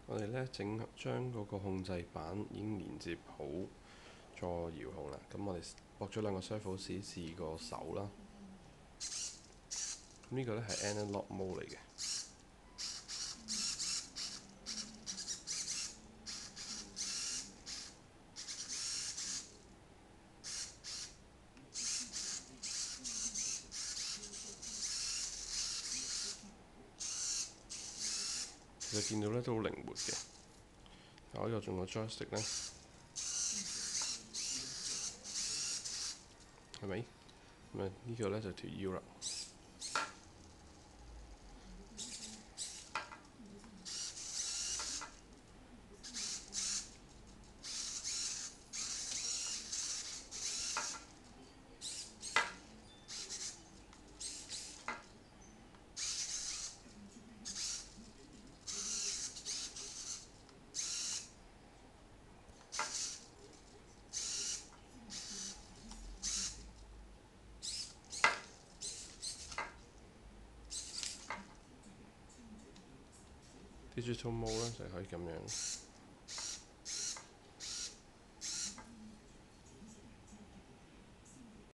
我哋咧將嗰個控制板已經連接好咗遙控啦。咁我哋駁咗兩個 Servos 試個手啦。咁呢個咧係 Analog Mode 嚟嘅。其實見到咧都好靈活嘅。我呢個用個 joystick 咧，係咪？咁啊呢個咧就條腰啦。Digital Mode 咧就可以咁樣。